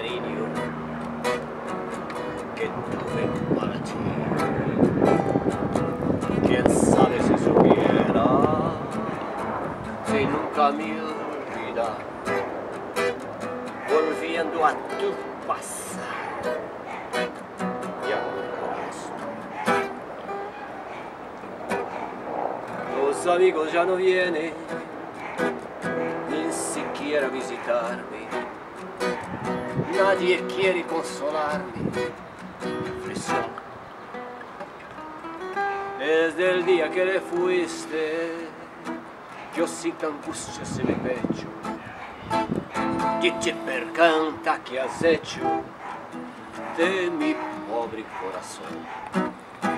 cariño que tuve para ti. Quién sabe si supiera, si nunca me olvida, volviendo a tu pasado. Y ahora los amigos ya no vienen, ni siquiera a visitarme. Nadie quiere consolarme. Presión. Desde el día que le fuiste, yo siento angustias en mi pecho. ¿Qué te percanta que has hecho de mi pobre corazón?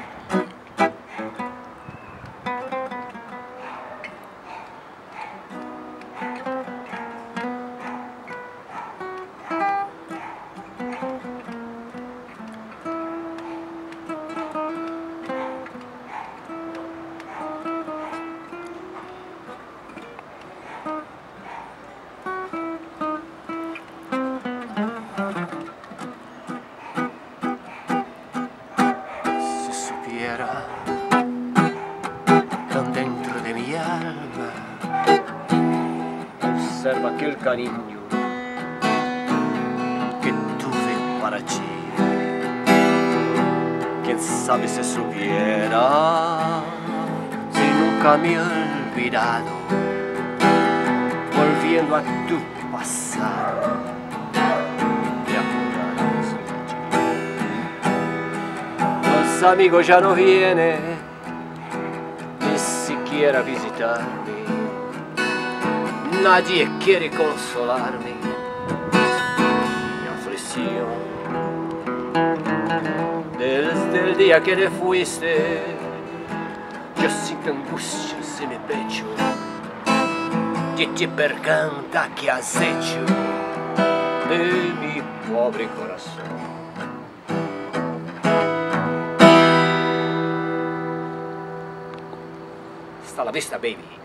Tan dentro de mi alma observa aquel cariño que tuve para ti. Quién sabe si supiera, si nunca me he olvidado, volviendo a tu pasado. Los amigos ya no vienen, ni siquiera a visitarme. Nadie quiere consolarme. Mi aflicción, desde el día que te fuiste, yo siento angustias en mi pecho. ¿Qué te percanta que has hecho de mi pobre corazón? Hasta la vista, baby.